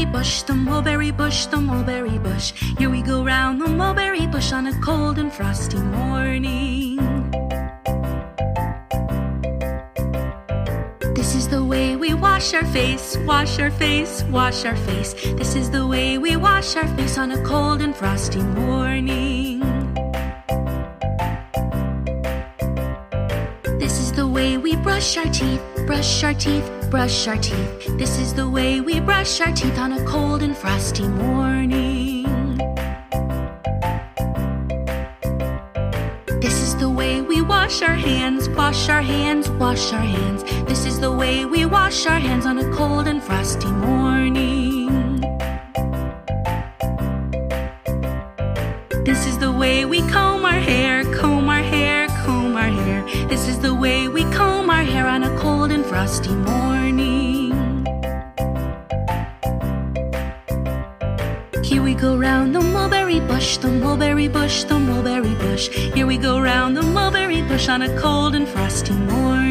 bush, the mulberry bush, the mulberry bush. Here we go round the mulberry bush on a cold and frosty morning. This is the way we wash our face, wash our face, wash our face. This is the way we wash our face on a cold and frosty morning. This is the way we brush our teeth, brush our teeth, brush our teeth. This is the way we brush our teeth on a cold and frosty morning. This is the way we wash our hands, wash our hands, wash our hands. This is the way we wash our hands on a cold and frosty morning. This is the way we comb our hair, comb our hair, comb our hair. This is the way we comb our hair on a cold and frosty morning. Here we go round the mulberry bush, the mulberry bush, the mulberry bush. Here we go round the mulberry bush on a cold and frosty morning.